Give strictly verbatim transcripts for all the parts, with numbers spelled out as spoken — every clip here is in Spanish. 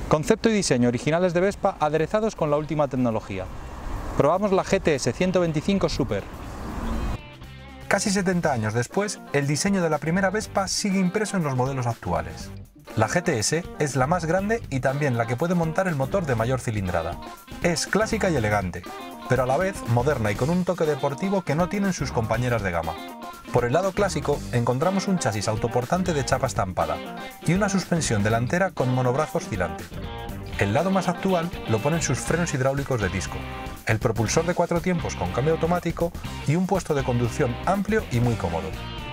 Concepto y diseño originales de Vespa aderezados con la última tecnología. Probamos la G T S ciento veinticinco Super. Casi setenta años después, el diseño de la primera Vespa sigue impreso en los modelos actuales. La G T S es la más grande y también la que puede montar el motor de mayor cilindrada. Es clásica y elegante, pero a la vez moderna y con un toque deportivo que no tienen sus compañeras de gama. Por el lado clásico encontramos un chasis autoportante de chapa estampada y una suspensión delantera con monobrazo oscilante. El lado más actual lo ponen sus frenos hidráulicos de disco, el propulsor de cuatro tiempos con cambio automático y un puesto de conducción amplio y muy cómodo.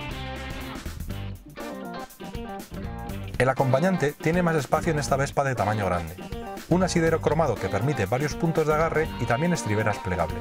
El acompañante tiene más espacio en esta Vespa de tamaño grande, un asidero cromado que permite varios puntos de agarre y también estriberas plegables.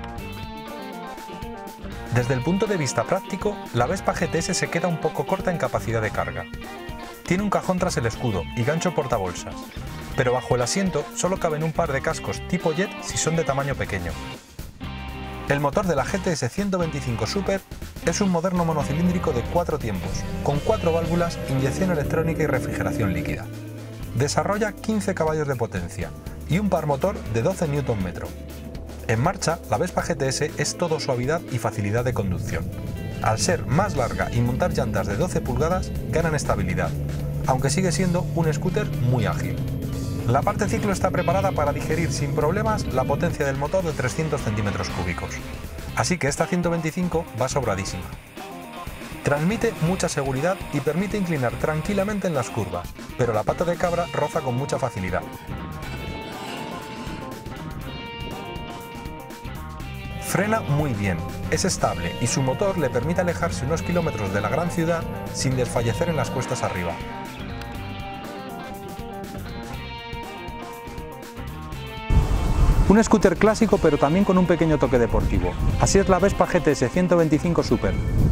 Desde el punto de vista práctico, la Vespa G T S se queda un poco corta en capacidad de carga. Tiene un cajón tras el escudo y gancho portabolsas, pero bajo el asiento solo caben un par de cascos tipo jet si son de tamaño pequeño. El motor de la G T S ciento veinticinco Super es un moderno monocilíndrico de cuatro tiempos, con cuatro válvulas, inyección electrónica y refrigeración líquida. Desarrolla quince caballos de potencia y un par motor de doce newton metro. En marcha, la Vespa G T S es todo suavidad y facilidad de conducción. Al ser más larga y montar llantas de doce pulgadas, ganan estabilidad, aunque sigue siendo un scooter muy ágil. La parte ciclo está preparada para digerir sin problemas la potencia del motor de trescientos centímetros cúbicos, así que esta ciento veinticinco va sobradísima. Transmite mucha seguridad y permite inclinar tranquilamente en las curvas, pero la pata de cabra roza con mucha facilidad. Frena muy bien, es estable y su motor le permite alejarse unos kilómetros de la gran ciudad sin desfallecer en las cuestas arriba. Un scooter clásico pero también con un pequeño toque deportivo. Así es la Vespa G T S ciento veinticinco Super.